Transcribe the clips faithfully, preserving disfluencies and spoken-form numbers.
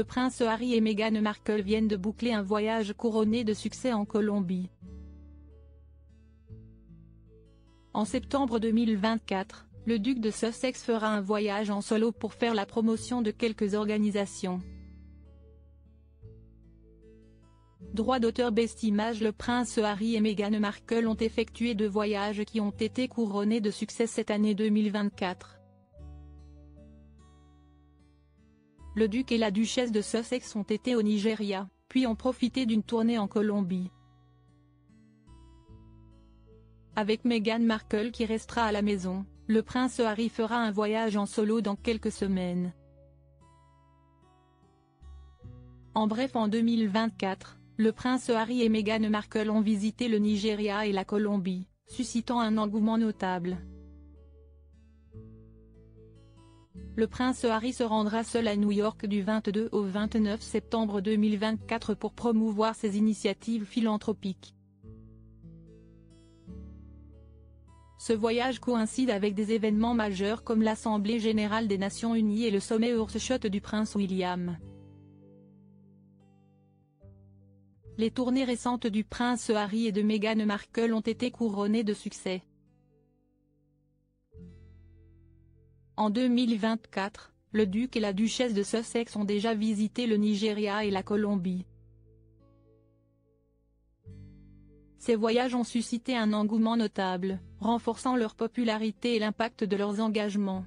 le prince Harry et Meghan Markle viennent de boucler un voyage couronné de succès en Colombie. En septembre deux mille vingt-quatre, le duc de Sussex fera un voyage en solo pour faire la promotion de quelques organisations. Droit d'auteur Best Image. Le prince Harry et Meghan Markle ont effectué deux voyages qui ont été couronnés de succès cette année deux mille vingt-quatre. Le duc et la duchesse de Sussex ont été au Nigeria, puis ont profité d'une tournée en Colombie. Avec Meghan Markle qui restera à la maison, le prince Harry fera un voyage en solo dans quelques semaines. En bref, en deux mille vingt-quatre, le prince Harry et Meghan Markle ont visité le Nigeria et la Colombie, suscitant un engouement notable. Le prince Harry se rendra seul à New York du vingt-deux au vingt-neuf septembre deux mille vingt-quatre pour promouvoir ses initiatives philanthropiques. Ce voyage coïncide avec des événements majeurs comme l'Assemblée générale des Nations unies et le sommet Earthshot du prince William. Les tournées récentes du prince Harry et de Meghan Markle ont été couronnées de succès. En deux mille vingt-quatre, le duc et la duchesse de Sussex ont déjà visité le Nigeria et la Colombie. Ces voyages ont suscité un engouement notable, renforçant leur popularité et l'impact de leurs engagements.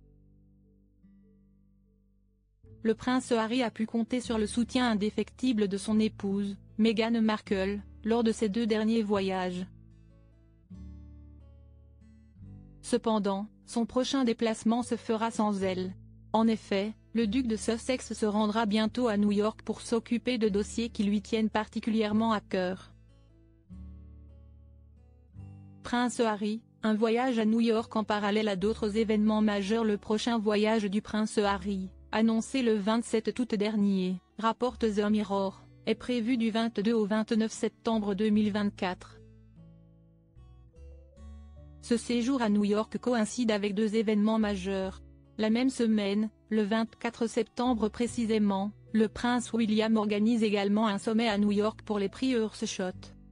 Le prince Harry a pu compter sur le soutien indéfectible de son épouse, Meghan Markle, lors de ces deux derniers voyages. Cependant, son prochain déplacement se fera sans elle. En effet, le duc de Sussex se rendra bientôt à New York pour s'occuper de dossiers qui lui tiennent particulièrement à cœur. Prince Harry, un voyage à New York en parallèle à d'autres événements majeurs. Le prochain voyage du prince Harry, annoncé le vingt-sept août dernier, rapporte The Mirror, est prévu du vingt-deux au vingt-neuf septembre deux mille vingt-quatre. Ce séjour à New York coïncide avec deux événements majeurs. La même semaine, le vingt-quatre septembre précisément, le prince William organise également un sommet à New York pour les prix Earthshot.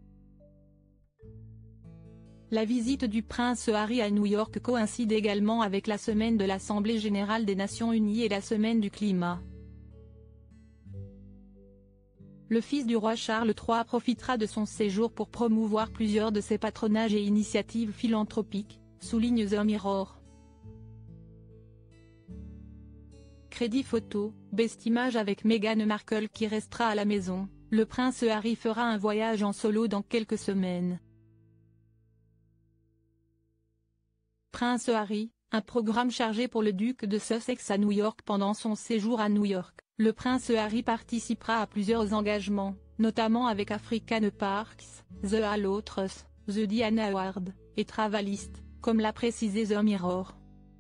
La visite du prince Harry à New York coïncide également avec la semaine de l'Assemblée générale des Nations unies et la semaine du climat. Le fils du roi Charles trois profitera de son séjour pour promouvoir plusieurs de ses patronages et initiatives philanthropiques, souligne The Mirror. Crédit photo, Best Image. Avec Meghan Markle qui restera à la maison, le prince Harry fera un voyage en solo dans quelques semaines. Prince Harry, un programme chargé pour le duc de Sussex à New York. Pendant son séjour à New York, le prince Harry participera à plusieurs engagements, notamment avec African Parks, The Halo Trust, The Diana Award, et Travalist, comme l'a précisé The Mirror.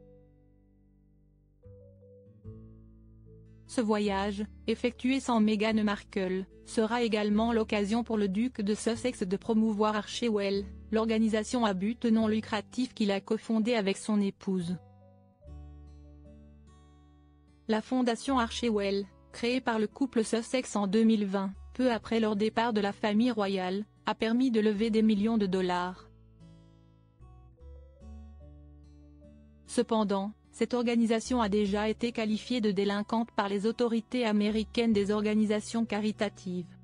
Ce voyage, effectué sans Meghan Markle, sera également l'occasion pour le duc de Sussex de promouvoir Archewell, l'organisation à but non lucratif qu'il a cofondée avec son épouse. La fondation Archewell, créée par le couple Sussex en deux mille vingt, peu après leur départ de la famille royale, a permis de lever des millions de dollars. Cependant, cette organisation a déjà été qualifiée de délinquante par les autorités américaines des organisations caritatives.